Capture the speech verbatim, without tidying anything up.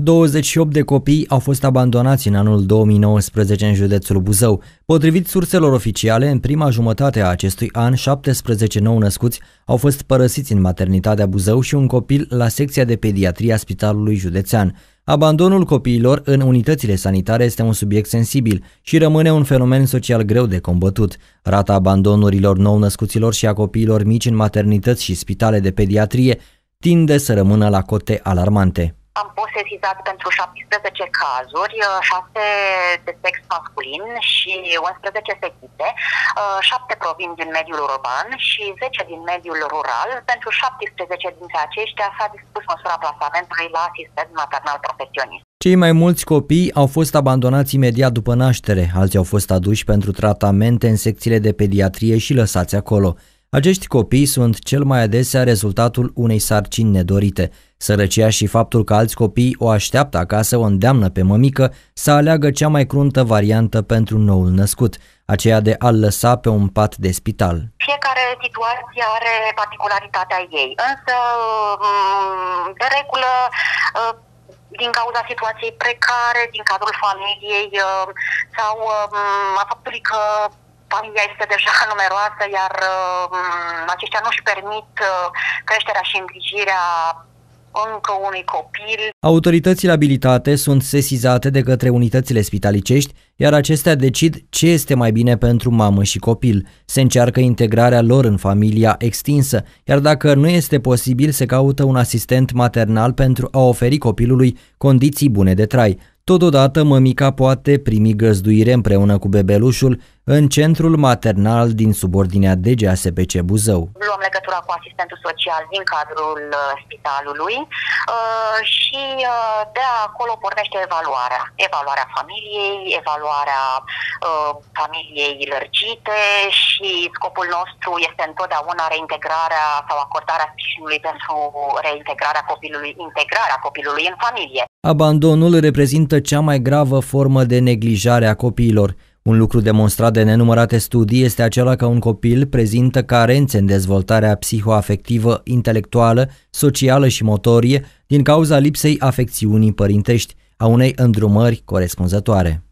douăzeci și opt de copii au fost abandonați în anul două mii nouăsprezece în județul Buzău. Potrivit surselor oficiale, în prima jumătate a acestui an, șaptesprezece nou-născuți au fost părăsiți în maternitatea Buzău și un copil la secția de pediatrie a Spitalului Județean. Abandonul copiilor în unitățile sanitare este un subiect sensibil și rămâne un fenomen social greu de combătut. Rata abandonurilor nou-născuților și a copiilor mici în maternități și spitale de pediatrie tinde să rămână la cote alarmante. Am fost sesizat pentru șaptesprezece cazuri, șase de sex masculin și unsprezece fetițe, șapte provin din mediul urban și zece din mediul rural. Pentru șaptesprezece dintre aceștia s-a dispus măsura plasamentului la asistent maternal profesionist. Cei mai mulți copii au fost abandonați imediat după naștere, alții au fost aduși pentru tratamente în secțiile de pediatrie și lăsați acolo. Acești copii sunt cel mai adesea rezultatul unei sarcini nedorite. Sărăcia și faptul că alți copii o așteaptă acasă o îndeamnă pe mămică să aleagă cea mai cruntă variantă pentru noul născut, aceea de a-l lăsa pe un pat de spital. Fiecare situație are particularitatea ei, însă de regulă din cauza situației precare din cadrul familiei sau a faptului că familia este deja numeroasă, iar uh, aceștia nu își permit uh, creșterea și îngrijirea încă unui copil. Autoritățile abilitate sunt sesizate de către unitățile spitalicești, iar acestea decid ce este mai bine pentru mamă și copil. Se încearcă integrarea lor în familia extinsă, iar dacă nu este posibil, se caută un asistent maternal pentru a oferi copilului condiții bune de trai. Totodată, mămica poate primi găzduire împreună cu bebelușul în centrul maternal din subordinea D G A S P C Buzău. Luăm legătura cu asistentul social din cadrul spitalului și de acolo pornește evaluarea. Evaluarea familiei, evaluarea familiei lărgite și scopul nostru este întotdeauna reintegrarea sau acordarea sprijinului pentru reintegrarea copilului, integrarea copilului în familie. Abandonul reprezintă cea mai gravă formă de neglijare a copiilor. Un lucru demonstrat de nenumărate studii este acela că un copil prezintă carențe în dezvoltarea psihoafectivă, intelectuală, socială și motorie din cauza lipsei afecțiunii părintești, a unei îndrumări corespunzătoare.